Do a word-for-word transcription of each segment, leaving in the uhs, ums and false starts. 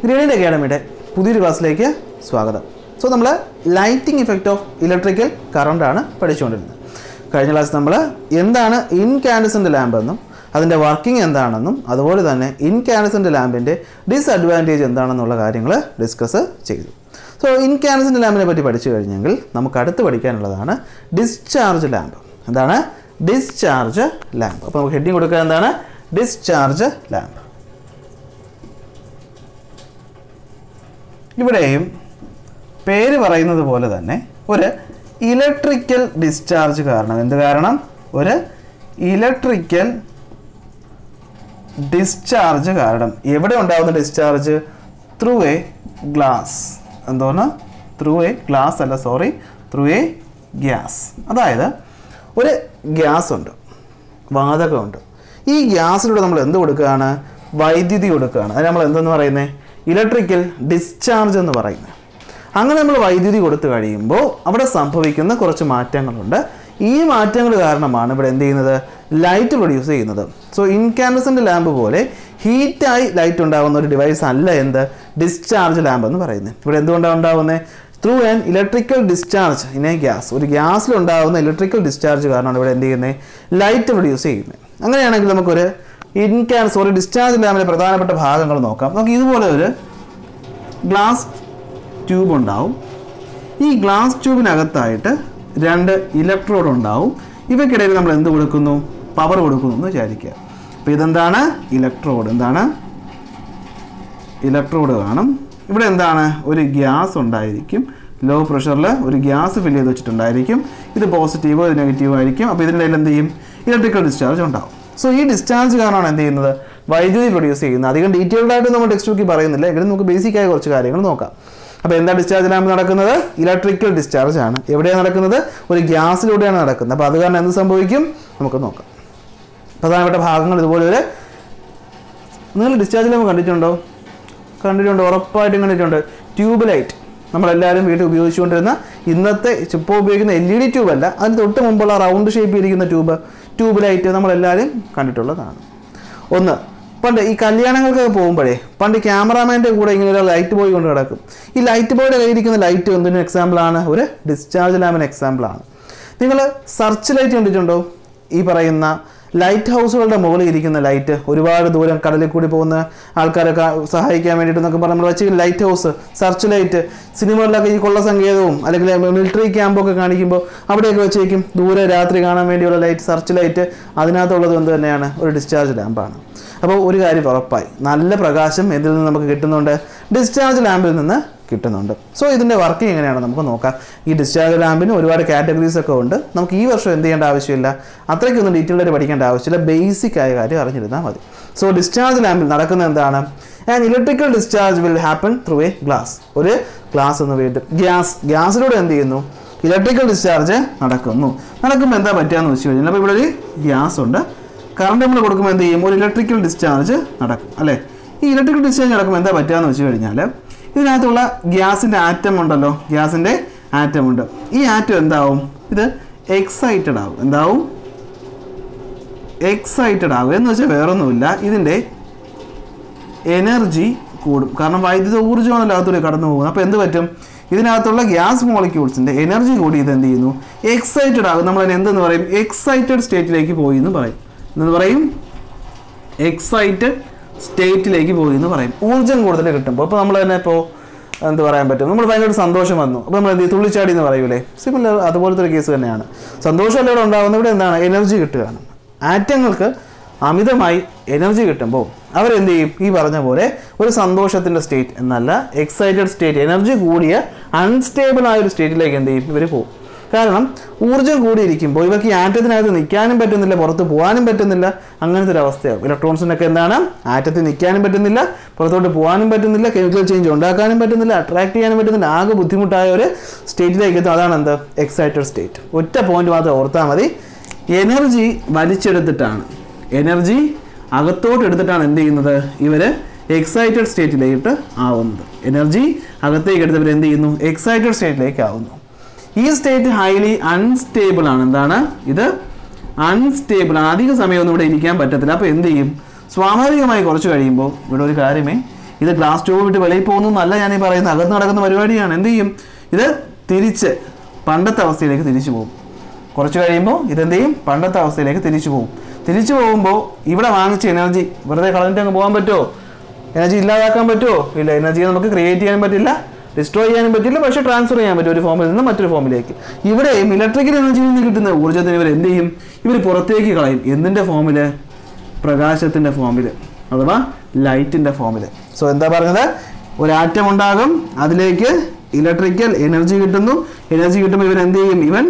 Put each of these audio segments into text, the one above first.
Gradient അക്കാഡമിയുടെ പുതിയൊരു ക്ലാസ്സിലേക്ക് സ്വാഗതം. സോ നമ്മൾ lighting effect of electrical current ആണ് പഠിച്ചുകൊണ്ടിരുന്നത്. കഴിഞ്ഞ ക്ലാസ് നമ്മൾ എന്താണ് ഇൻകാൻഡസെന്റ് ലാമ്പ് എന്നും അതിൻ്റെ വർക്കിംഗ് എന്താണെന്നും അതുപോലെ തന്നെ ഇൻകാൻഡസെന്റ് ലാമ്പിൻ്റെ ഡിസ്അഡ്വാൻറ്റേജ് എന്താണെന്നുള്ള കാര്യങ്ങൾ ഡിസ്കസ് ചെയ്തു. സോ ഇൻകാൻഡസെന്റ് ലാമ്പിനെ പറ്റി പഠിച്ചു കഴിഞ്ഞെങ്കിൽ നമുക്ക് അടുത്ത് പഠിക്കാനുള്ളതാണ് ഡിസ്ചാർജ് ലാമ്പ്. എന്താണ് ഡിസ്ചാർജ് ലാമ്പ്? അപ്പോൾ നമുക്ക് ഹെഡിങ് കൊടുക്കുക എന്താണ് ഡിസ്ചാർജ് ലാമ്പ്. ഇവിടെയും പേര് പറയുന്നത് പോലെ തന്നെ ഒരു ഇലക്ട്രിക്കൽ ഡിസ്ചാർജ് കാരണം. എന്ത് കാരണം? ഒരു ഇലക്ട്രിക്കൽ ഡിസ്ചാർജ് കാരണം. എവിടെ ഉണ്ടാകുന്ന ഡിസ്ചാർജ്? Through a glass. എന്തോന്ന്? ത്രൂ എ ഗ്ലാസ് അല്ല, സോറി, ത്രൂ എ ഗ്യാസ്. അതായത് ഒരു ഗ്യാസ് ഉണ്ട്, വാതകമുണ്ട്. ഈ ഗ്യാസിലൂടെ നമ്മൾ എന്ത് കൊടുക്കുകയാണ്? വൈദ്യുതി കൊടുക്കുകയാണ്. അത് നമ്മൾ എന്തെന്ന് പറയുന്നത്? ഇലക്ട്രിക്കൽ ഡിസ്ചാർജ് എന്ന് പറയുന്നത്. അങ്ങനെ നമ്മൾ വൈദ്യുതി കൊടുത്തു കഴിയുമ്പോൾ അവിടെ സംഭവിക്കുന്ന കുറച്ച് മാറ്റങ്ങളുണ്ട്. ഈ മാറ്റങ്ങൾ കാരണമാണ് ഇവിടെ എന്ത് ചെയ്യുന്നത്? ലൈറ്റ് പ്രൊഡ്യൂസ് ചെയ്യുന്നത്. സോ ഇൻകാൻഡസെന്റ് ലാമ്പ് പോലെ ഹീറ്റായി ലൈറ്റ് ഉണ്ടാകുന്ന ഒരു ഡിവൈസ് അല്ല എന്ത് ഡിസ്ചാർജ് ലാമ്പ് എന്ന് പറയുന്നത്. ഇവിടെ എന്തുകൊണ്ടാണ് ഉണ്ടാകുന്നത്? Through an electrical discharge in a gas. ഒരു ഗ്യാസിലുണ്ടാകുന്ന ഇലക്ട്രിക്കൽ ഡിസ്ചാർജ് കാരണമാണ് ഇവിടെ എന്ത് ചെയ്യുന്നത്? ലൈറ്റ് പ്രൊഡ്യൂസ് ചെയ്യുന്നത്. അങ്ങനെയാണെങ്കിൽ നമുക്കൊരു ഇൻകാൻ സോറി ഡിസ്ചാർജ് ലാമ്പിലെ പ്രധാനപ്പെട്ട ഭാഗങ്ങൾ നോക്കാം. നമുക്ക് ഇതുപോലെ ഒരു ഗ്ലാസ് ട്യൂബ് ഉണ്ടാവും. ഈ ഗ്ലാസ് ട്യൂബിനകത്തായിട്ട് രണ്ട് ഇലക്ട്രോഡ് ഉണ്ടാവും. ഇവയ്ക്കിടയിൽ നമ്മൾ എന്ത് കൊടുക്കുന്നു? പവർ കൊടുക്കുന്നു എന്ന് വിചാരിക്കുക. അപ്പോൾ ഇതെന്താണ്? ഇലക്ട്രോഡ്. എന്താണ്? ഇലക്ട്രോഡ് കാണും. ഇവിടെ എന്താണ്? ഒരു ഗ്യാസ് ഉണ്ടായിരിക്കും. ലോ പ്രഷറിൽ ഒരു ഗ്യാസ് ഫില്ല് ചെയ്ത് വെച്ചിട്ടുണ്ടായിരിക്കും. ഇത് പോസിറ്റീവോ ഇത് നെഗറ്റീവോ ആയിരിക്കും. അപ്പോൾ ഇതിൻ്റെ ഇടയിൽ എന്ത് ചെയ്യും? ഇലക്ട്രിക്കൽ ഡിസ്ചാർജ് ഉണ്ടാവും. സോ ഈ ഡിസ്ചാർജ് കാരണമാണ് എന്ത് ചെയ്യുന്നത്? വൈദ്യുതി പ്രൊഡ്യൂസ് ചെയ്യുന്നത്. അധികം ഡീറ്റെയിൽഡ് ആയിട്ട് നമ്മൾ ടെക്സ്റ്റ് ബുക്കിൽ പറയുന്നില്ല. എങ്കിലും നമുക്ക് ബേസിക്കായ കുറച്ച് കാര്യങ്ങൾ നോക്കാം. അപ്പോൾ എന്താ ഡിസ്ചാർജ് ലാമ്പ് നടക്കുന്നത്? ഇലക്ട്രിക്കൽ ഡിസ്ചാർജ് ആണ്. എവിടെയാണ് നടക്കുന്നത്? ഒരു ഗ്യാസിലൂടെയാണ് നടക്കുന്നത്. അപ്പോൾ അത് കാരണം എന്ത് സംഭവിക്കും? നമുക്ക് നോക്കാം. പ്രധാനപ്പെട്ട ഭാഗങ്ങൾ ഇതുപോലെ ഒരു നിങ്ങൾ ഡിസ്ചാർജ് ലാമ്പ് കണ്ടിട്ടുണ്ടോ? കണ്ടിട്ടുണ്ട്, ഉറപ്പായിട്ടും കണ്ടിട്ടുണ്ട്. ട്യൂബ് ലൈറ്റ് നമ്മളെല്ലാവരും വീട്ടിൽ ഉപയോഗിച്ചുകൊണ്ടിരുന്ന ഇന്നത്തെ ഇപ്പോൾ ഉപയോഗിക്കുന്ന എൽ ഇ ഡി ട്യൂബ് അല്ല, അതിന് തൊട്ട് മുമ്പുള്ള റൗണ്ട് ഷേപ്പിൽ ഇരിക്കുന്ന ട്യൂബ് ട്യൂബ് ലൈറ്റ് നമ്മളെല്ലാവരും കണ്ടിട്ടുള്ളതാണ്. ഒന്ന്, പണ്ട് ഈ കല്യാണങ്ങൾക്കൊക്കെ പോകുമ്പോഴേ പണ്ട് ക്യാമറാമാൻ്റെ കൂടെ ഇങ്ങനെ ഒരു ലൈറ്റ് ബോയ് കൊണ്ട് കിടക്കും. ഈ ലൈറ്റ് ബോയുടെ കയ്യിരിക്കുന്ന ലൈറ്റ് എന്തിനും എക്സാമ്പിളാണ്? ഒരു ഡിസ്ചാർജ് ലാമ്പിന് എക്സാമ്പിളാണ്. നിങ്ങൾ സർച്ച് ലൈറ്റ് കണ്ടിട്ടുണ്ടോ? ഈ പറയുന്ന ലൈറ്റ് ഹൗസുകളുടെ മുകളിൽ ഇരിക്കുന്ന ലൈറ്റ്, ഒരുപാട് ദൂരം കടലിൽ കൂടി പോകുന്ന ആൾക്കാരൊക്കെ സഹായിക്കാൻ വേണ്ടിയിട്ട് എന്നൊക്കെ പറഞ്ഞ് നമ്മൾ വെച്ച് ലൈറ്റ് ഹൗസ്, സർച്ച് ലൈറ്റ്, സിനിമകളിലൊക്കെ ഈ കൊള്ള സങ്കേതവും അല്ലെങ്കിൽ മിലിറ്ററി ക്യാമ്പൊക്കെ കാണിക്കുമ്പോൾ അവിടെയൊക്കെ വെച്ചേക്കും. ദൂരെ രാത്രി കാണാൻ വേണ്ടിയുള്ള ലൈറ്റ്, സർച്ച് ലൈറ്റ്. അതിനകത്തുള്ളത് എന്ത് തന്നെയാണ്? ഒരു ഡിസ്ചാർജ് ലാമ്പാണ്. അപ്പോൾ ഒരു കാര്യം ഉറപ്പായി, നല്ല പ്രകാശം ഇതിൽ നിന്ന് നമുക്ക് കിട്ടുന്നുണ്ട്, ഡിസ്ചാർജ് ലാമ്പിൽ നിന്ന് കിട്ടുന്നുണ്ട്. സോ ഇതിൻ്റെ വർക്കിംഗ് എങ്ങനെയാണ് നമുക്ക് നോക്കാം. ഈ ഡിസ്ചാർജ് ലാമ്പിന് ഒരുപാട് കാറ്റഗറീസ് ഒക്കെ ഉണ്ട്. നമുക്ക് ഈ വർഷം എന്ത് ചെയ്യേണ്ട ആവശ്യമില്ല, അത്രയ്ക്കൊന്നും ഡീറ്റെയിൽഡായിട്ട് പഠിക്കേണ്ട ആവശ്യമില്ല, ബേസിക് ആയ കാര്യം അറിഞ്ഞിരുന്നാൽ മതി. സോ ഡിസ്ചാർജ് ലാമ്പിൽ നടക്കുന്നത് എന്താണ്? And electrical discharge will happen through a glass. ഒരു ഗ്ലാസ് എന്ന് വീണ്ടും ഗ്യാസ് ഗ്യാസിലൂടെ എന്ത് ചെയ്യുന്നു? ഇലക്ട്രിക്കൽ ഡിസ്ചാർജ് നടക്കുന്നു. നടക്കുമ്പോൾ എന്താ പറ്റുകയെന്ന് വെച്ച് കഴിഞ്ഞാൽ, അപ്പോൾ ഇവിടെ ഒരു ഗ്യാസ് ഉണ്ട്. കറണ്ട് നമ്മൾ കൊടുക്കുമ്പോൾ എന്ത് ചെയ്യും? ഒരു ഇലക്ട്രിക്കൽ ഡിസ്ചാർജ് നടക്കും അല്ലേ? ഈ ഇലക്ട്രിക്കൽ ഡിസ്ചാർജ് നടക്കുമ്പോൾ എന്താ പറ്റുകയെന്ന് വെച്ച് കഴിഞ്ഞാൽ, ഇതിനകത്തുള്ള ഗ്യാസിൻ്റെ ആറ്റം ഉണ്ടല്ലോ, ഗ്യാസിൻ്റെ ആറ്റം ഉണ്ട്. ഈ ആറ്റം എന്താവും? ഇത് എക്സൈറ്റഡ് ആവും. എന്താവും? എക്സൈറ്റഡ് ആവും. എന്ന് വെച്ചാൽ വേറൊന്നുമില്ല, ഇതിൻ്റെ എനർജി കൂടും. കാരണം വൈദ്യുത ഊർജ്ജമാണല്ലോ അകത്തൂടെ കടന്നു പോകുന്നത്. അപ്പോൾ എന്ത് പറ്റും? ഇതിനകത്തുള്ള ഗ്യാസ് മോളിക്യൂൾസിൻ്റെ എനർജി കൂടി ഇത് എന്ത് ചെയ്യുന്നു? എക്സൈറ്റഡ് ആകും. നമ്മളതിന് എന്തെന്ന് പറയും? എക്സൈറ്റഡ് സ്റ്റേറ്റിലേക്ക് പോയി എന്ന് പറയും. എന്ന് പറയും എക്സൈറ്റഡ് സ്റ്റേറ്റിലേക്ക് പോയി എന്ന് പറയും. ഊർജ്ജം കൂടുതൽ കിട്ടുമ്പോൾ ഇപ്പോൾ നമ്മൾ തന്നെ ഇപ്പോൾ എന്ത് പറയാൻ പറ്റും? നമ്മൾ ഭയങ്കര സന്തോഷം വന്നു, അപ്പോൾ നമ്മൾ എന്ത് ചെയ്യും? തുള്ളിച്ചാടി എന്ന് പറയൂലേ? സിമിലർ അതുപോലത്തെ ഒരു കേസ് തന്നെയാണ്. സന്തോഷമല്ല ഇവിടെ ഉണ്ടാകുന്നത്. ഇവിടെ എന്താണ്? എനർജി കിട്ടുകയാണ്. ആറ്റങ്ങൾക്ക് അമിതമായി എനർജി കിട്ടുമ്പോൾ അവരെന്ത് ചെയ്യും? ഈ പറഞ്ഞ പോലെ ഒരു സന്തോഷത്തിൻ്റെ സ്റ്റേറ്റ് എന്നല്ല, എക്സൈറ്റഡ് സ്റ്റേറ്റ്, എനർജി കൂടിയ അൺസ്റ്റേബിൾ ആയ ഒരു സ്റ്റേറ്റിലേക്ക് എന്ത് ചെയ്യും? ഇവർ പോകും. കാരണം ഊർജ്ജം കൂടിയിരിക്കുമ്പോൾ ഇവർക്ക് ഈ ആറ്റത്തിനകത്ത് നിൽക്കാനും പറ്റുന്നില്ല, പുറത്ത് പോകാനും പറ്റുന്നില്ല. അങ്ങനത്തെ ഒരു അവസ്ഥയാകും. ഇലക്ട്രോൺസിനൊക്കെ എന്താണ്? ആറ്റത്തിൽ നിൽക്കാനും പറ്റുന്നില്ല, പുറത്തോട്ട് പോകാനും പറ്റുന്നില്ല, കെമിക്കൽ ചേഞ്ച് ഉണ്ടാക്കാനും പറ്റുന്നില്ല, അട്രാക്ട് ചെയ്യാനും പറ്റുന്നില്ല. ആകെ ബുദ്ധിമുട്ടായ ഒരു സ്റ്റേറ്റിലേക്ക് എത്തും. അതാണ് എന്ത്? Excited state. ഒറ്റ പോയിന്റ് മാത്രം ഓർത്താൽ മതി. എനർജി വലിച്ചെടുത്തിട്ടാണ്, എനർജി അകത്തോട്ട് എടുത്തിട്ടാണ് എന്ത് ചെയ്യുന്നത്? ഇവർ എക്സൈറ്റഡ് സ്റ്റേറ്റിലേക്ക് ആവുന്നത്. എനർജി അകത്തേക്ക് എടുത്തവർ എന്ത് ചെയ്യുന്നു? എക്സൈറ്റഡ് സ്റ്റേറ്റിലേക്ക് ആവുന്നു. ഈ സ്റ്റേറ്റ് ഹൈലി അൺസ്റ്റേബിൾ ആണ്. എന്താണ് ഇത്? അൺസ്റ്റേബിൾ ആണ്. അധിക സമയമൊന്നും ഇവിടെ ഇരിക്കാൻ പറ്റത്തില്ല. അപ്പോൾ എന്ത് ചെയ്യും? സ്വാഭാവികമായി കുറച്ച് കഴിയുമ്പോൾ ഇവിടെ ഒരു കാര്യമേ ഇത് ഗ്ലാസ് ട്യൂബ് വിട്ട് വെളിയിൽ പോകുന്നു എന്നല്ല ഞാൻ ഈ പറയുന്നത്, അകത്ത് നടക്കുന്ന പരിപാടിയാണ്. എന്ത് ചെയ്യും? ഇത് തിരിച്ച് പണ്ടത്തെ അവസ്ഥയിലേക്ക് തിരിച്ചു പോകും. കുറച്ച് കഴിയുമ്പോൾ ഇതെന്ത് ചെയ്യും? പണ്ടത്തെ അവസ്ഥയിലേക്ക് തിരിച്ചു പോകും. തിരിച്ചു പോകുമ്പോൾ ഇവിടെ വാങ്ങിച്ച എനർജി വെറുതെ കളഞ്ഞിട്ട് അങ്ങ് പോകാൻ പറ്റുമോ? എനർജി ഇല്ലാതാക്കാൻ പറ്റുമോ? ഇല്ല. എനർജിയെ നമുക്ക് ക്രിയേറ്റ് ചെയ്യാനും പറ്റില്ല, ഡിസ്ട്രോയ് ചെയ്യാനും പറ്റില്ല, പക്ഷേ ട്രാൻസ്ഫർ ചെയ്യാൻ പറ്റും ഒരു ഫോമിൽ നിന്ന് മറ്റൊരു ഫോമിലേക്ക്. ഇവിടെയും ഇലക്ട്രിക്കൽ എനർജിയിൽ നിന്ന് കിട്ടുന്ന ഊർജ്ജത്തിന് ഇവർ എന്ത് ചെയ്യും? ഇവർ പുറത്തേക്ക് കളയും. എന്തിൻ്റെ ഫോമിൽ? പ്രകാശത്തിൻ്റെ ഫോമിൽ, അഥവാ ലൈറ്റിൻ്റെ ഫോമിൽ. സോ എന്താ പറഞ്ഞത്? ഒരു ആറ്റം ഉണ്ടാകും, അതിലേക്ക് ഇലക്ട്രിക്കൽ എനർജി കിട്ടുന്നു. എനർജി കിട്ടുമ്പോൾ ഇവൻ എന്ത് ചെയ്യും? ഇവൻ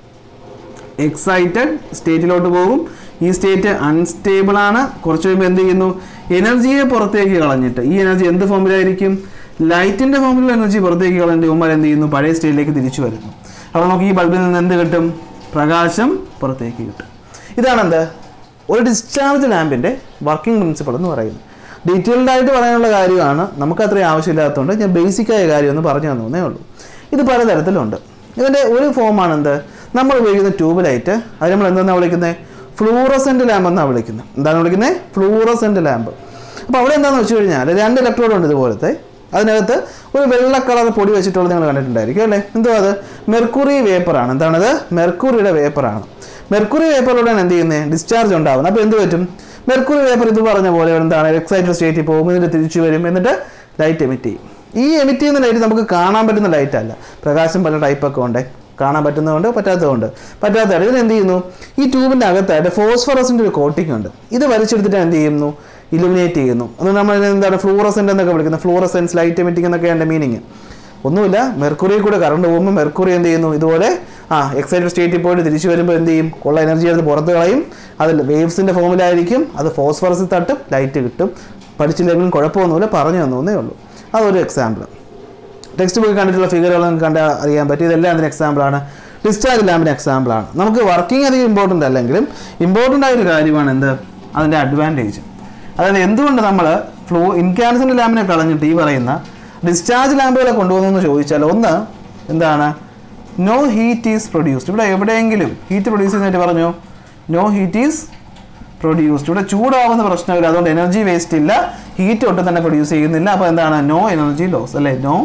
എക്സൈറ്റഡ് സ്റ്റേറ്റിലോട്ട് പോകും. ഈ സ്റ്റേറ്റ് അൺസ്റ്റേബിൾ ആണ്. കുറച്ച് കഴിയുമ്പോൾ എന്ത് ചെയ്യുന്നു? എനർജിയെ പുറത്തേക്ക് കളഞ്ഞിട്ട്, ഈ എനർജി എന്ത് ഫോമിലായിരിക്കും? ലൈറ്റിൻ്റെ ഫോമിലുള്ള എനർജി പുറത്തേക്ക് കളഞ്ഞിട്ട് ഇവന്മാർ എന്ത് ചെയ്യുന്നു? പഴയ സ്റ്റേറ്റിലേക്ക് തിരിച്ചു വരുന്നു. അപ്പോൾ നമുക്ക് ഈ ബൾബിൽ നിന്ന് എന്ത് കിട്ടും? പ്രകാശം പുറത്തേക്ക് കിട്ടും. ഇതാണെന്ത്? ഒരു ഡിസ്ചാർജ് ലാമ്പിൻ്റെ വർക്കിംഗ് പ്രിൻസിപ്പിൾ എന്ന് പറയുന്നത്. ഡീറ്റെയിൽഡ് ആയിട്ട് പറയാനുള്ള കാര്യമാണ്, നമുക്ക് അത്രയും ആവശ്യമില്ലാത്തതുകൊണ്ട് ഞാൻ ബേസിക്കായ കാര്യം ഒന്ന് പറഞ്ഞു തന്നേ ഉള്ളൂ. ഇത് പലതരത്തിലുണ്ട്. ഇതിൻ്റെ ഒരു ഫോമാണ് എന്ത്? നമ്മൾ ഉപയോഗിക്കുന്ന ട്യൂബ് ലൈറ്റ്. അത് നമ്മൾ എന്തെന്നാണ് വിളിക്കുന്നത്? ഫ്ലൂറസെൻ്റ് ലാമ്പ് എന്നാണ് വിളിക്കുന്നത്. എന്താണ് വിളിക്കുന്നത്? Fluorescent lamp. അപ്പോൾ അവിടെ എന്താണെന്ന് വെച്ച് കഴിഞ്ഞാൽ രണ്ട് ഇലക്ട്രോഡ് ഉണ്ട് ഇതുപോലത്തെ. അതിനകത്ത് ഒരു വെള്ള കളർ പൊടി വെച്ചിട്ടുള്ളത് നിങ്ങൾ കണ്ടിട്ടുണ്ടായിരിക്കും അല്ലേ? എന്തോ അത്? മെർക്കുറി വേപ്പറാണ്. എന്താണത്? മെർക്കുറിയുടെ വേപ്പറാണ്. മെർക്കുറി വേപ്പറിലൂടെയാണ് എന്ത് ചെയ്യുന്നത്? ഡിസ്ചാർജ് ഉണ്ടാകുന്നത്. അപ്പോൾ എന്ത് പറ്റും? മെർക്കുറി വേപ്പർ ഇത് പറഞ്ഞ പോലെ എന്താണ്? എക്സൈറ്റഡ് സ്റ്റേറ്റിൽ പോകും, എന്നിട്ട് തിരിച്ചു വരും, എന്നിട്ട് ലൈറ്റ് എമിറ്റ് ചെയ്യും. ഈ എമിറ്റ് ചെയ്യുന്ന ലൈറ്റ് നമുക്ക് കാണാൻ പറ്റുന്ന ലൈറ്റ് അല്ല. പ്രകാശം പല ടൈപ്പൊക്കെ ഉണ്ട്. കാണാൻ പറ്റുന്നതുകൊണ്ട് പറ്റാത്തതുകൊണ്ട് പറ്റാത്തതാണ്. ഇതിന് എന്ത് ചെയ്യുന്നു? ഈ ട്യൂബിൻ്റെ അകത്തായിട്ട് ഫോസ്ഫറസിൻ്റെ ഒരു കോട്ടിംഗ് ഉണ്ട്. ഇത് വലിച്ചെടുത്തിട്ട് എന്ത് ചെയ്യുന്നു? ഇലുമിനേറ്റ് ചെയ്യുന്നു. അത് നമ്മൾ എന്താണ്? ഫ്ലൂറസെൻ്റ് എന്നൊക്കെ വിളിക്കുന്നത്. ഫ്ലൂറസെൻസ്, ലൈറ്റ് എമിറ്റിംഗ് എന്നൊക്കെയാണ് എൻ്റെ മീനിങ്. ഒന്നുമില്ല, മെർക്കുറിയിൽ കൂടെ കറണ്ട് പോകുമ്പോൾ മെർക്കുറി എന്ത് ചെയ്യുന്നു? ഇതുപോലെ ആ എക്സൈറ്റഡ് സ്റ്റേറ്റിൽ പോയിട്ട് തിരിച്ചു വരുമ്പോൾ എന്ത് ചെയ്യും? ഉള്ള എനർജി എടുത്ത് പുറത്ത് കളയും. അതിൽ വേവ്സിൻ്റെ ഫോമിലായിരിക്കും. അത് ഫോസ്ഫറസിൽ തട്ടും, ലൈറ്റ് കിട്ടും. പഠിച്ചില്ലെങ്കിലും കുഴപ്പമൊന്നുമില്ല, പറഞ്ഞു തന്നേ ഉള്ളൂ. അതൊരു എക്സാമ്പിൾ. ടെക്സ്റ്റ് ബുക്ക് കണ്ടിട്ടുള്ള ഫിഗറുകൾ നിങ്ങൾക്ക് കണ്ടാൽ അറിയാൻ പറ്റും. ഇതെല്ലാം അതിന് എക്സാമ്പിളാണ്. ഡിസ്ചാർജ് ലാമ്പിന് എക്സാമ്പിളാണ്. നമുക്ക് വർക്കിംഗ് അധികം ഇമ്പോർട്ടൻ്റ് അല്ലെങ്കിലും ഇമ്പോർട്ടൻ്റ് ആയൊരു കാര്യമാണ് എന്ത്? അതിൻ്റെ അഡ്വാൻറ്റേജ്. അതായത് എന്തുകൊണ്ട് നമ്മൾ ഫ്ലൂ ഇൻകാൻസൻ്റ് ലാമ്പിനെ കളഞ്ഞിട്ട് ഈ പറയുന്ന ഡിസ്ചാർജ് ലാമ്പുകളെ കൊണ്ടുവന്നു എന്ന് ചോദിച്ചാൽ, ഒന്ന് എന്താണ്? No heat is produced. ഇവിടെ എവിടെയെങ്കിലും ഹീറ്റ് പ്രൊഡ്യൂസ് ചെയ്യുന്നതായിട്ട് പറഞ്ഞു? No heat is produced. ഇവിടെ ചൂടാവുന്ന പ്രശ്നമില്ല, അതുകൊണ്ട് എനർജി വേസ്റ്റ് ഇല്ല, ഹീറ്റ് ഒട്ടും തന്നെ പ്രൊഡ്യൂസ് ചെയ്യുന്നില്ല. അപ്പോൾ എന്താണ്? നോ എനർജി ലോസ് അല്ലേ? No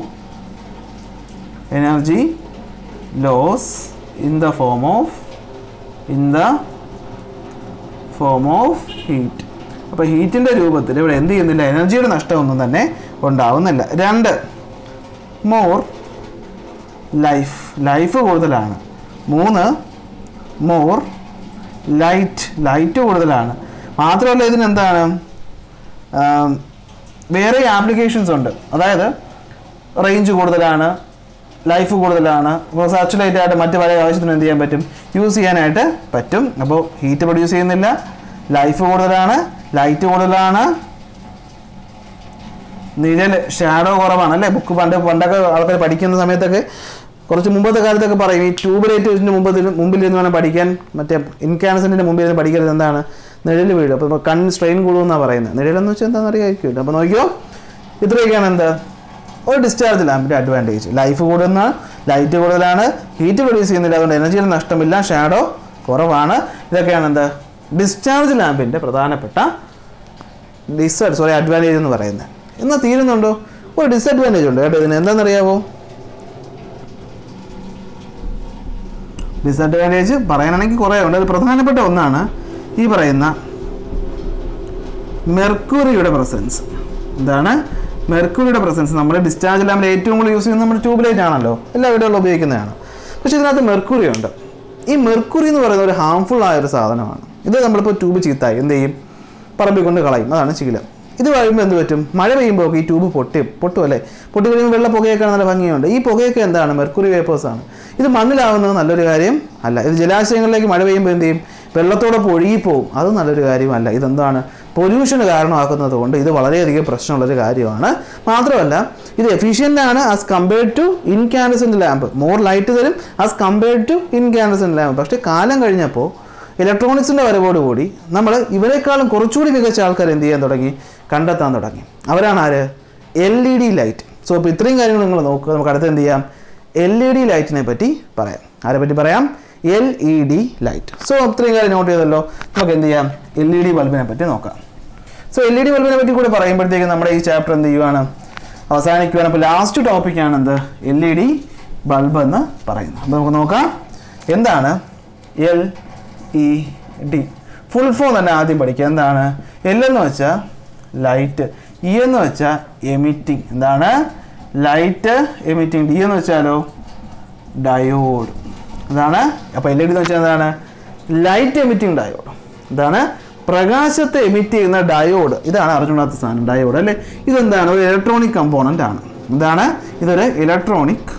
energy loss in the form of in the form of heat. അപ്പോൾ ഹീറ്റിൻ്റെ രൂപത്തിൽ ഇവിടെ എന്ത് ചെയ്യുന്നില്ല? എനർജിയുടെ നഷ്ടമൊന്നും തന്നെ ഉണ്ടാവുന്നില്ല. രണ്ട്, മോർ ലൈഫ്. ലൈഫ് കൂടുതലാണ്. മൂന്ന്, മോർ ലൈറ്റ്. ലൈറ്റ് കൂടുതലാണ്. മാത്രമല്ല ഇതിനെന്താണ്? വേറെ ആപ്ലിക്കേഷൻസ് ഉണ്ട്. അതായത് റേഞ്ച് കൂടുതലാണ്, ലൈഫ് കൂടുതലാണ്. അപ്പോൾ സർച്ച് ലൈറ്റ് ആയിട്ട് മറ്റ് പല ആവശ്യത്തിനും എന്ത് ചെയ്യാൻ പറ്റും? യൂസ് ചെയ്യാനായിട്ട് പറ്റും. അപ്പോൾ ഹീറ്റ് പ്രൊഡ്യൂസ് ചെയ്യുന്നില്ല, ലൈഫ് കൂടുതലാണ്, ലൈറ്റ് കൂടുതലാണ്, നിഴൽ ഷാഡോ കുറവാണ് അല്ലേ? ബുക്ക് പണ്ട് പണ്ടൊക്കെ ആൾക്കാർ പഠിക്കുന്ന സമയത്തൊക്കെ കുറച്ച് മുമ്പത്തെ കാലത്തൊക്കെ പറയും ഈ ട്യൂബ് ലൈറ്റിൻ്റെ മുമ്പ് മുമ്പിൽ നിന്ന് വേണം പഠിക്കാൻ. മറ്റേ ഇൻകാൻസൻറ്റിൻ്റെ മുമ്പിൽ നിന്ന് പഠിക്കരുത്. എന്താണ്? നിഴൽ വീഴും. അപ്പോൾ കൺ സ്ട്രെയിൻ കൂടുമെന്നാണ് പറയുന്നത്. നിഴലെന്ന് വെച്ചാൽ എന്താണെന്ന് അറിയാമായിരിക്കും. അപ്പോൾ നോക്കിയോ, ഇത്രയൊക്കെയാണ് എന്താ ഒരു ഡിസ്ചാർജ് ലാമ്പിൻ്റെ അഡ്വാൻറ്റേജ്. ലൈഫ് കൂടുന്ന, ലൈറ്റ് കൂടുതലാണ്, ഹീറ്റ് പ്രൊഡ്യൂസ് ചെയ്യുന്നില്ല, അതുകൊണ്ട് എനർജിയുടെ നഷ്ടമില്ല, ഷാഡോ കുറവാണ്. ഇതൊക്കെയാണ് എന്താ ഡിസ്ചാർജ് ലാമ്പിൻ്റെ പ്രധാനപ്പെട്ട ഡിസ് സോറി അഡ്വാൻറ്റേജ് എന്ന് പറയുന്നത്. എന്നാൽ തീരുന്നുണ്ടോ? ഒരു ഡിസഡ്വാൻറ്റേജ് ഉണ്ട് കേട്ടോ ഇതിന്. എന്താണെന്നറിയാമോ? ഡിസഡ്വാൻറ്റേജ് പറയാനാണെങ്കിൽ കുറേ ഉണ്ട്. അത് പ്രധാനപ്പെട്ട ഒന്നാണ് ഈ പറയുന്ന മെർക്കുറിയുടെ പ്രസൻസ്. എന്താണ്? മെർക്കുറിയുടെ പ്രസൻസ്. നമ്മൾ ഡിസ്ചാർജ് ലാമ്പിൽ ഏറ്റവും കൂടുതൽ യൂസ് ചെയ്യുന്നത് നമ്മുടെ ട്യൂബ് ലൈറ്റ് ആണല്ലോ, എല്ലാ വീടുകളിലും ഉപയോഗിക്കുന്നതാണ്. പക്ഷേ ഇതിനകത്ത് മെർക്കുറി ഉണ്ട്. ഈ മെർക്കുറി എന്ന് പറയുന്നത് ഒരു ഹാംഫുൾ ആയൊരു സാധനമാണ്. ഇത് നമ്മളിപ്പോൾ ട്യൂബ് ചീത്തായി എന്ത് ചെയ്യും? പറമ്പിൽ കൊണ്ട് കളയും. അതാണ് ശീലം. ഇത് കഴിയുമ്പോൾ എന്ത് പറ്റും? മഴ പെയ്യുമ്പോൾ ഈ ട്യൂബ് പൊട്ടി പൊട്ടും അല്ലേ? പൊട്ടി കഴിയുമ്പോൾ വെള്ള പുകയൊക്കെ നല്ല ഭംഗിയുണ്ട്. ഈ പുകയൊക്കെ എന്താണ്? മെർക്കുറി വേപ്പേഴ്സാണ്. ഇത് മണ്ണിലാവുന്നത് നല്ലൊരു കാര്യം അല്ല. ഇത് ജലാശയങ്ങളിലേക്ക് മഴ പെയ്യുമ്പോൾ എന്ത് ചെയ്യും? വെള്ളത്തോടൊപ്പം ഒഴുകിപ്പോവും. അത് നല്ലൊരു കാര്യമല്ല. ഇതെന്താണ്? പൊല്യൂഷന് കാരണമാക്കുന്നത് കൊണ്ട് ഇത് വളരെയധികം പ്രശ്നമുള്ളൊരു കാര്യമാണ്. മാത്രമല്ല ഇത് എഫിഷ്യൻ്റ് ആണ് as compared to incandescent lamp. More light തരും as compared to incandescent lamp. പക്ഷേ കാലം കഴിഞ്ഞപ്പോൾ ഇലക്ട്രോണിക്സിൻ്റെ വരവോടുകൂടി നമ്മൾ ഇവരെക്കാളും കുറച്ചുകൂടി മികച്ച ആൾക്കാർ എന്ത് ചെയ്യാൻ തുടങ്ങി? കണ്ടെത്താൻ തുടങ്ങി. അവരാണ് ആര്? L E D light. So ഇപ്പോൾ ഇത്രയും കാര്യങ്ങൾ നിങ്ങൾ നോക്കുക. നമുക്ക് അടുത്ത് എന്ത് ചെയ്യാം? എൽ ഇ ഡി ലൈറ്റിനെ പറ്റി പറയാം. ആരെ പറ്റി പറയാം? L E D light. So ഇത്രയും കാര്യം നോട്ട് ചെയ്തല്ലോ. നമുക്ക് എന്ത് ചെയ്യാം? എൽ ഇ ഡി ബൾബിനെ പറ്റി നോക്കാം. സോ എൽ ഇ ഡി ബൾബിനെ പറ്റി കൂടെ പറയുമ്പോഴത്തേക്കും നമ്മുടെ ഈ ചാപ്റ്റർ എന്ത് ചെയ്യുവാണ്, അവസാനിക്കുകയാണ്. അപ്പോൾ ലാസ്റ്റ് ടോപ്പിക്കാണ് എന്ത്, എൽ ഇ ഡി ബൾബ് എന്ന് പറയുന്നത്. അപ്പോൾ നമുക്ക് നോക്കാം എന്താണ് L E D. Full form തന്നെ ആദ്യം പഠിക്കുക. എന്താണ് എൽ എന്ന് വെച്ചാൽ ലൈറ്റ്, ഇ എന്ന് വെച്ചാൽ എമിറ്റിംഗ്, എന്താണ് ലൈറ്റ് എമിറ്റിംഗ്, ഡി എന്ന് വെച്ചാലോ ഡയോഡ്, എന്താണ്. അപ്പോൾ എൽ ഇ ഡി എന്ന് വെച്ചാൽ എന്താണ് ലൈറ്റ് എമിറ്റിംഗ് ഡയോഡ്, എന്താണ് പ്രകാശത്തെ എമിറ്റ് ചെയ്യുന്ന ഡയോഡ്. ഇതാണ് അറിഞ്ഞുകൂടാത്ത സാധനം ഡയോഡ് അല്ലേ. ഇതെന്താണ് ഒരു ഇലക്ട്രോണിക് കമ്പോണൻ്റ് ആണ്. എന്താണ് ഇതൊരു ഇലക്ട്രോണിക്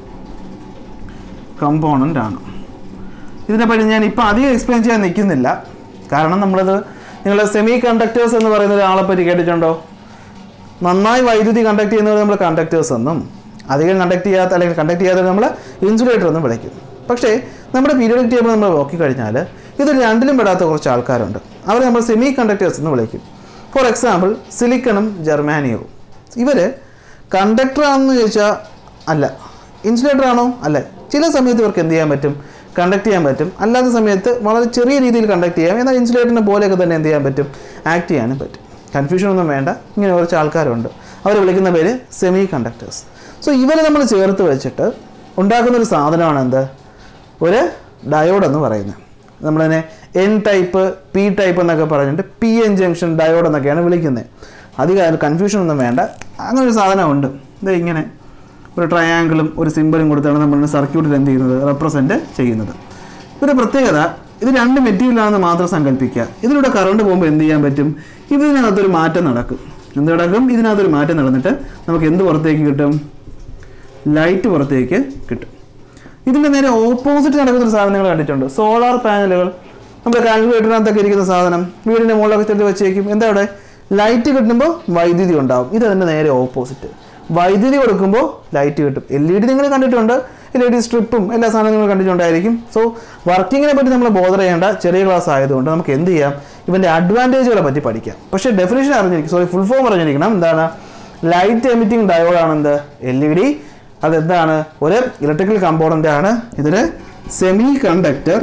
കമ്പോണൻ്റ് ആണ്. ഇതിനെപ്പറ്റി ഞാൻ ഇപ്പോൾ അധികം എക്സ്പ്ലെയിൻ ചെയ്യാൻ നിൽക്കുന്നില്ല, കാരണം നമ്മളത് നിങ്ങൾ സെമി കണ്ടക്ടേഴ്സ് എന്ന് പറയുന്ന ഒരാളെ പറ്റി കേട്ടിട്ടുണ്ടോ? നന്നായി വൈദ്യുതി കണ്ടക്ട് ചെയ്യുന്നവർ നമ്മൾ കണ്ടക്ടേഴ്സ് എന്നും, അധികം കണ്ടക്ട് ചെയ്യാത്ത അല്ലെങ്കിൽ കണ്ടക്ട് ചെയ്യാതെ നമ്മൾ ഇൻസുലേറ്റർ എന്നും വിളിക്കും. പക്ഷേ നമ്മുടെ പീരിയോഡിക് ടേബിൾ നമ്മൾ നോക്കിക്കഴിഞ്ഞാൽ ഇത് രണ്ടിലും പെടാത്ത കുറച്ച് ആൾക്കാരുണ്ട്. അവരെ നമ്മൾ സെമി കണ്ടക്ടേഴ്സ് എന്ന് വിളിക്കും. ഫോർ എക്സാമ്പിൾ സിലിക്കണും ജർമാനിയവും. ഇവർ കണ്ടക്ടർ ആണെന്ന് ചോദിച്ചാൽ അല്ല, ഇൻസുലേറ്റർ ആണോ അല്ല. ചില സമയത്ത് ഇവർക്ക് എന്ത് ചെയ്യാൻ പറ്റും, കണ്ടക്ട് ചെയ്യാൻ പറ്റും. അല്ലാത്ത സമയത്ത് വളരെ ചെറിയ രീതിയിൽ കണ്ടക്ട് ചെയ്യാം. എന്നാൽ ഇൻസുലേറ്ററിനെ പോലെയൊക്കെ തന്നെ എന്ത് ചെയ്യാൻ പറ്റും, ആക്ട് ചെയ്യാനും പറ്റും. കൺഫ്യൂഷൻ ഒന്നും വേണ്ട, ഇങ്ങനെ കുറച്ച് ആൾക്കാരുണ്ട്. അവർ വിളിക്കുന്ന പേര് സെമി കണ്ടക്ടേഴ്സ്. സോ ഇവരെ നമ്മൾ ചേർത്ത് വെച്ചിട്ട് ഉണ്ടാക്കുന്നൊരു സാധനമാണ് എന്ത്, ഒരു ഡയോഡ് എന്ന് പറയുന്നത്. നമ്മളതിനെ എൻ ടൈപ്പ് പി ടൈപ്പ് എന്നൊക്കെ പറഞ്ഞിട്ട് പി എൻ ജംഗ്ഷൻ ഡയോഡ് എന്നൊക്കെയാണ് വിളിക്കുന്നത്. അധികം കൺഫ്യൂഷൻ ഒന്നും വേണ്ട. അങ്ങനെ ഒരു സാധനമുണ്ട്. ഇത് ഇങ്ങനെ ഒരു ട്രയാങ്കിളും ഒരു സിമ്പിളും കൊടുത്താണ് നമ്മൾ സർക്യൂട്ടിൽ എന്ത് ചെയ്യുന്നത്, റെപ്രസെൻറ്റ് ചെയ്യുന്നത്. ഇതൊരു പ്രത്യേകത, ഇത് രണ്ട് മെറ്റീരിയലാണെന്ന് മാത്രം സങ്കല്പിക്കുക. ഇതിലൂടെ കറണ്ട് പോകുമ്പോൾ എന്ത് ചെയ്യാൻ പറ്റും, ഇതിനകത്തൊരു മാറ്റം നടക്കും. എന്ത് നടക്കും, ഇതിനകത്തൊരു മാറ്റം നടന്നിട്ട് നമുക്ക് എന്ത് പുറത്തേക്ക് കിട്ടും, ലൈറ്റ് പുറത്തേക്ക് കിട്ടും. ഇതിൻ്റെ നേരെ ഓപ്പോസിറ്റ് നടക്കുന്നൊരു സാധനങ്ങൾ കണ്ടിട്ടുണ്ട്. സോളാർ പാനലുകൾ, നമ്മുടെ കാൽക്കുലേറ്ററിനകത്തൊക്കെ ഇരിക്കുന്ന സാധനം വീടിൻ്റെ മുകളിലൊക്കെ ചെന്ന് വെച്ചേക്കും. എന്താ അവിടെ ലൈറ്റ് കിട്ടുമ്പോൾ വൈദ്യുതി ഉണ്ടാവും. ഇത് അതിൻ്റെ നേരെ ഓപ്പോസിറ്റ്. വൈദ്യുതി കൊടുക്കുമ്പോൾ ലൈറ്റ് കിട്ടും. എൽ ഇ ഡി നിങ്ങൾ കണ്ടിട്ടുണ്ട്, എൽ ഇ ഡി സ്ട്രിപ്പും എല്ലാ സാധനവും നിങ്ങൾ കണ്ടിട്ടുണ്ടായിരിക്കും. സോ വർക്കിങ്ങിനെ പറ്റി നമ്മൾ ബോധർ ചെയ്യേണ്ട, ചെറിയ ക്ലാസ് ആയതുകൊണ്ട് നമുക്ക് എന്ത് ചെയ്യാം, ഇവൻ്റെ അഡ്വാൻറ്റേജുകളെ പറ്റി പഠിക്കാം. പക്ഷേ ഡെഫിനേഷൻ അറിഞ്ഞിരിക്കും, സോറി ഫുൾ ഫോം അറിഞ്ഞിരിക്കണം. എന്താണ് ലൈറ്റ് എമിറ്റിംഗ് ഡയോഡാണെന്ത് എൽ ഇ ഡി. അതെന്താണ് ഒരു ഇലക്ട്രിക്കൽ കമ്പോണൻ്റ് ആണ്. ഇതൊരു സെമി കണ്ടക്ടർ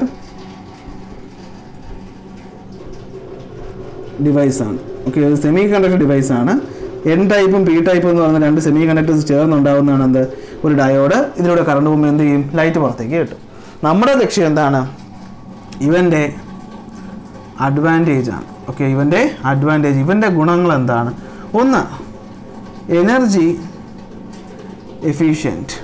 ഡിവൈസാണ്. ഓക്കെ, ഒരു സെമി കണ്ടക്ടർ ഡിവൈസാണ്. എൻ ടൈപ്പും പി ടൈപ്പും എന്ന് പറയുന്ന രണ്ട് സെമി കണ്ടക്ടേഴ്സ് ചേർന്നുണ്ടാകുന്നതാണ് എന്ത്, ഒരു ഡയോഡ്. ഇതിലൂടെ കറണ്ട് പോകുമ്പോൾ എന്ത് ചെയ്യും, ലൈറ്റ് പുറത്തേക്ക് കിട്ടും. നമ്മുടെ ലക്ഷ്യം എന്താണ്, ഇവൻ്റെ അഡ്വാൻറ്റേജ് ആണ്. ഓക്കെ, ഇവൻ്റെ അഡ്വാൻറ്റേജ്, ഇവൻ്റെ ഗുണങ്ങൾ എന്താണ്? ഒന്ന്, എനർജി എഫിഷ്യൻറ്റ്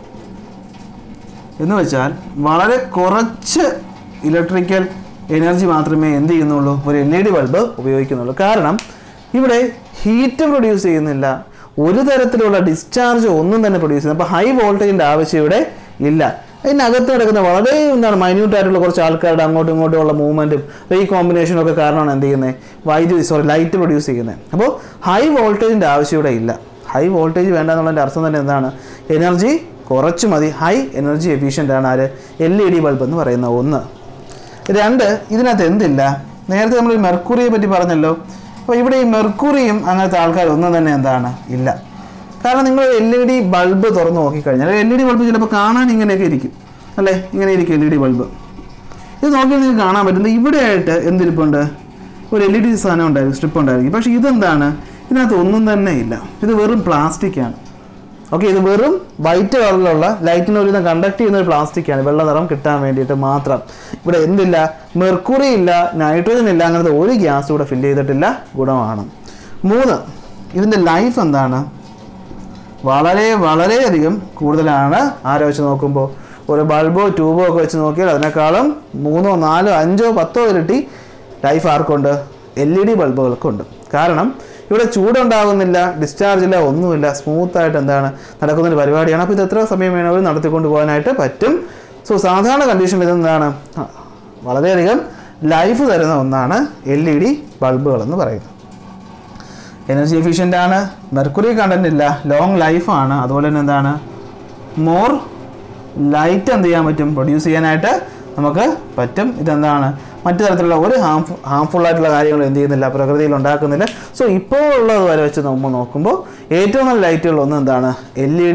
എന്ന് വെച്ചാൽ വളരെ കുറച്ച് ഇലക്ട്രിക്കൽ എനർജി മാത്രമേ എന്ത് ചെയ്യുന്നുള്ളൂ, ഒരു എൽ ഇ ഡി ബൾബ് ഉപയോഗിക്കുന്നുള്ളൂ. കാരണം ഇവിടെ ഹീറ്റ് പ്രൊഡ്യൂസ് ചെയ്യുന്നില്ല, ഒരു തരത്തിലുള്ള ഡിസ്ചാർജ് ഒന്നും തന്നെ പ്രൊഡ്യൂസ് ചെയ്യുന്നത്. അപ്പോൾ ഹൈ വോൾട്ടേജിൻ്റെ ആവശ്യം ഇവിടെ ഇല്ല. അതിനകത്ത് കിടക്കുന്ന വളരെ എന്താണ് മൈന്യൂട്ടായിട്ടുള്ള കുറച്ച് ആൾക്കാരുടെ അങ്ങോട്ടും ഇങ്ങോട്ടും ഉള്ള മൂവ്മെൻറ്റും റീ കോമ്പിനേഷനും ഒക്കെ കാരണമാണ് എന്ത് ചെയ്യുന്നത്, വൈദ്യുതി സോറി ലൈറ്റ് പ്രൊഡ്യൂസ് ചെയ്യുന്നത്. അപ്പോൾ ഹൈ വോൾട്ടേജിൻ്റെ ആവശ്യം ഇവിടെ ഇല്ല. ഹൈ വോൾട്ടേജ് വേണ്ട എന്നുള്ളതിൻ്റെ അർത്ഥം തന്നെ എന്താണ്, എനർജി കുറച്ച് മതി. ഹൈ എനർജി എഫിഷ്യൻ്റ് ആണ് ആര്, എൽ ഇ ഡി ബൾബ് എന്ന് പറയുന്ന ഒന്ന്. രണ്ട്, ഇതിനകത്ത് എന്തില്ല, നേരത്തെ നമ്മൾ മെർക്കുറിയെ പറ്റി പറഞ്ഞല്ലോ. അപ്പോൾ ഇവിടെ ഈ മെർക്കുറിയും അങ്ങനത്തെ ആൾക്കാരൊന്നും തന്നെ എന്താണ് ഇല്ല. കാരണം നിങ്ങൾ എൽ ഇ ഡി ബൾബ് തുറന്ന് നോക്കിക്കഴിഞ്ഞാൽ എൽ ഇ ഡി ബൾബ് ചിലപ്പോൾ കാണാൻ ഇങ്ങനെയൊക്കെ ഇരിക്കും അല്ലേ, ഇങ്ങനെ ഇരിക്കും എൽ ഇ ഡി ബൾബ്. ഇത് നോക്കിയാൽ നിങ്ങൾക്ക് കാണാൻ പറ്റുന്നത് ഇവിടെയായിട്ട് എന്തിരിപ്പുണ്ട്, ഒരു എൽ ഇ ഡി സാധനം ഉണ്ടായിരിക്കും, സ്ട്രിപ്പ് ഉണ്ടായിരിക്കും. പക്ഷേ ഇതെന്താണ്, ഇതിനകത്ത് ഒന്നും തന്നെ ഇല്ല. ഇത് വെറും പ്ലാസ്റ്റിക്കാണ്. ഓക്കെ, ഇത് വെറും വൈറ്റ് കളറിലുള്ള ലൈറ്റിനെ ഒരു കണ്ടക്ട് ചെയ്യുന്ന ഒരു പ്ലാസ്റ്റിക്കാണ്, വെള്ള നിറം കിട്ടാൻ വേണ്ടിയിട്ട് മാത്രം. ഇവിടെ എന്തില്ല, മെർക്കുറി ഇല്ല, നൈട്രജൻ ഇല്ല, അങ്ങനത്തെ ഒരു ഗ്യാസ് ഇവിടെ ഫില്ല് ചെയ്തിട്ടില്ല. ഗുണമാണ്. മൂന്ന്, ഇതിൻ്റെ ലൈഫ് എന്താണ്, വളരെ വളരെയധികം കൂടുതലാണ്. ആരെ വെച്ച് നോക്കുമ്പോൾ ഒരു ബൾബോ ട്യൂബോ ഒക്കെ വെച്ച് നോക്കിയാൽ അതിനേക്കാളും മൂന്നോ നാലോ അഞ്ചോ പത്തോ ഇരട്ടി ലൈഫ് ആർക്കുണ്ട്, എൽ ഇ ഡി ബൾബുകൾക്കുണ്ട്. കാരണം ഇവിടെ ചൂടുണ്ടാകുന്നില്ല, ഡിസ്ചാർജില്ല, ഒന്നുമില്ല, സ്മൂത്തായിട്ട് എന്താണ് നടക്കുന്നൊരു പരിപാടിയാണ്. അപ്പോൾ ഇത് എത്ര സമയം വേണമെങ്കിലും നടത്തിക്കൊണ്ട് പോകാനായിട്ട് പറ്റും. സോ സാധാരണ കണ്ടീഷനിൽ ഇതെന്താണ്, വളരെയധികം ലൈഫ് തരുന്ന ഒന്നാണ് എൽ ഇ ഡി ബൾബുകൾ എന്ന് പറയുന്നത്. എനർജി എഫിഷ്യൻ്റ് ആണ്, മെർക്കുറി കണ്ടന്റ് ഇല്ല, ലോങ് ലൈഫാണ്. അതുപോലെ തന്നെ എന്താണ്, മോർ ലൈറ്റ് എന്ത് ചെയ്യാൻ പറ്റും, പ്രൊഡ്യൂസ് ചെയ്യാനായിട്ട് നമുക്ക് പറ്റും. ഇതെന്താണ്, മറ്റു തരത്തിലുള്ള ഒരു ഹാംഫ് ഹാംഫുൾ ആയിട്ടുള്ള കാര്യങ്ങൾ എന്ത് ചെയ്യുന്നില്ല, പ്രകൃതിയിൽ ഉണ്ടാക്കുന്നില്ല. സോ ഇപ്പോൾ ഉള്ളത് വരെ വെച്ച് നമ്മൾ നോക്കുമ്പോൾ ഏറ്റവും നല്ല ലൈറ്റുകൾ ഒന്ന് എന്താണ്, എൽ ഇ ഡി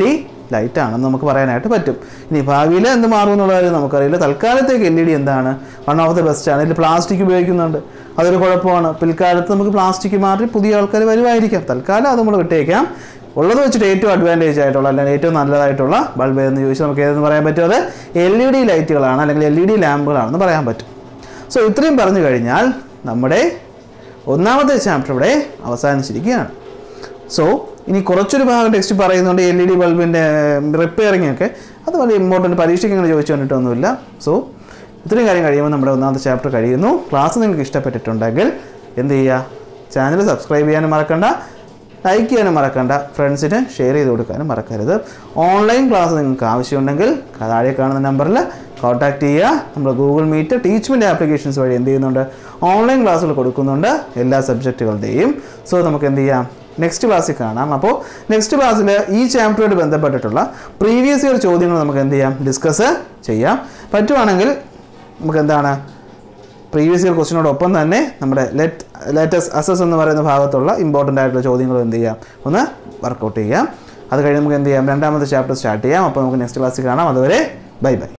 ലൈറ്റാണെന്ന് നമുക്ക് പറയാനായിട്ട് പറ്റും. ഇനി ഭാവിയിൽ എന്ത് മാറും എന്നുള്ള കാര്യം നമുക്കറിയില്ല. തൽക്കാലത്തേക്ക് എൽ ഇ ഡി എന്താണ്, വൺ ഓഫ് ദി ബെസ്റ്റ് ആണ്. ഇതിൽ പ്ലാസ്റ്റിക് ഉപയോഗിക്കുന്നുണ്ട്, അതൊരു കുഴപ്പമാണ്. പിൽക്കാലത്ത് നമുക്ക് പ്ലാസ്റ്റിക് മാറി പുതിയ ആൾക്കാർ വരുമായിരിക്കാം. തൽക്കാലം അത് നമ്മൾ വിട്ടേക്കാം. ഉള്ളത് വെച്ചിട്ട് ഏറ്റവും അഡ്വാൻറ്റേജ് ആയിട്ടുള്ള അല്ലെങ്കിൽ ഏറ്റവും നല്ലതായിട്ടുള്ള ബൾബ് എന്ന് ചോദിച്ചാൽ നമുക്ക് ഏതെന്ന് പറയാൻ പറ്റും, അത് എൽ ഇ ഡി ലൈറ്റുകളാണ് അല്ലെങ്കിൽ എൽ ഇ ഡി ലാമ്പുകളാണെന്ന് പറയാൻ പറ്റും. സോ ഇത്രയും പറഞ്ഞു കഴിഞ്ഞാൽ നമ്മുടെ ഒന്നാമത്തെ ചാപ്റ്റർ ഇവിടെ അവസാനിച്ചിരിക്കുകയാണ്. സോ ഇനി കുറച്ചൊരു ഭാഗം ടെക്സ്റ്റ് പറയുന്നുണ്ട് എൽ ഇ ഡി ബൾബിൻ്റെ റിപ്പയറിംഗ് ഒക്കെ. അത് വളരെ ഇമ്പോർട്ടൻറ്റ്, പരീക്ഷയ്ക്ക് ഇങ്ങനെ ചോദിച്ചു കണ്ടിട്ടൊന്നുമില്ല. സോ ഇത്രയും കാര്യം കഴിയുമ്പോൾ നമ്മുടെ ഒന്നാമത്തെ ചാപ്റ്റർ കഴിയുന്നു. ക്ലാസ് നിങ്ങൾക്ക് ഇഷ്ടപ്പെട്ടിട്ടുണ്ടെങ്കിൽ എന്ത് ചെയ്യുക, ചാനൽ സബ്സ്ക്രൈബ് ചെയ്യാനും മറക്കണ്ട, ലൈക്ക് ചെയ്യാനും മറക്കണ്ട, ഫ്രണ്ട്സിന് ഷെയർ ചെയ്ത് കൊടുക്കാനും മറക്കരുത്. ഓൺലൈൻ ക്ലാസ് നിങ്ങൾക്ക് ആവശ്യമുണ്ടെങ്കിൽ താഴെ കാണുന്ന നമ്പറിൽ കോൺടാക്ട് ചെയ്യുക. നമ്മൾ ഗൂഗിൾ മീറ്റ്, ടീച്ച്മെൻറ്റ് ആപ്ലിക്കേഷൻസ് വഴി എന്ത് ചെയ്യുന്നുണ്ട്, ഓൺലൈൻ ക്ലാസ്സുകൾ കൊടുക്കുന്നുണ്ട് എല്ലാ സബ്ജക്റ്റുകളുടെയും. സോ നമുക്ക് എന്ത് ചെയ്യാം, നെക്സ്റ്റ് ക്ലാസ്സിൽ കാണാം. അപ്പോൾ നെക്സ്റ്റ് ക്ലാസ്സിൽ ഈ ചാപ്റ്ററുമായിട്ട് ബന്ധപ്പെട്ടിട്ടുള്ള പ്രീവിയസ് ഇയർ ചോദ്യങ്ങൾ നമുക്ക് എന്ത് ചെയ്യാം, ഡിസ്കസ് ചെയ്യാം. പറ്റുവാണെങ്കിൽ നമുക്ക് എന്താണ്, പ്രീവിയസ് ഇയർ ക്വസ്റ്റിനോടൊപ്പം തന്നെ നമ്മുടെ ലെറ്റ് ലേറ്റസ്റ്റ് അസസ് എന്ന് പറയുന്ന ഭാഗത്തുള്ള ഇമ്പോർട്ടൻ്റ് ആയിട്ടുള്ള ചോദ്യങ്ങൾ എന്ത് ചെയ്യാം, ഒന്ന് വർക്കൗട്ട് ചെയ്യാം. അത് കഴിഞ്ഞ് നമുക്ക് എന്ത് ചെയ്യാം, രണ്ടാമത്തെ ചാപ്റ്റർ സ്റ്റാർട്ട് ചെയ്യാം. അപ്പോൾ നമുക്ക് നെക്സ്റ്റ് ക്ലാസ്സിൽ കാണാം. അതുവരെ ബൈ ബൈ.